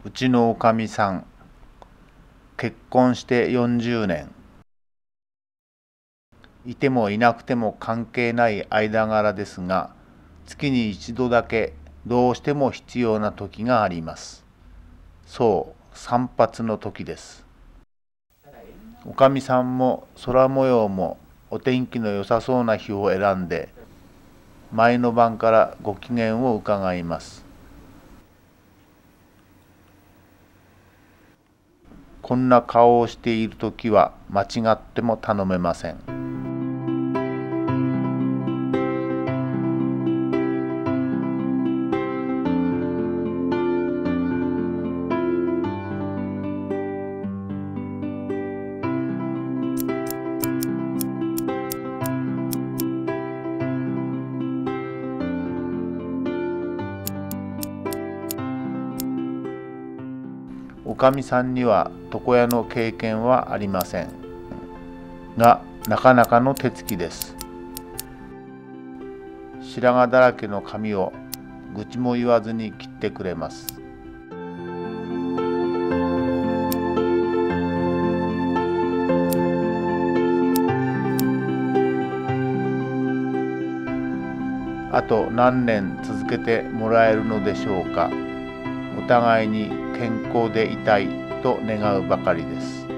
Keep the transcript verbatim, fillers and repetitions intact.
うちのおかみさん、結婚してよんじゅうねん。いてもいなくても関係ない間柄ですが、月に一度だけどうしても必要な時があります。そう、散髪の時です。おかみさんも空模様もお天気の良さそうな日を選んで、前の晩からご機嫌を伺います。こんな顔をしているときは間違っても頼めません。おかみさんには床屋の経験はありませんが、なかなかの手つきです。白髪だらけの髪を愚痴も言わずに切ってくれます。あと何年続けてもらえるのでしょうか。お互いに健康でいたいと願うばかりです。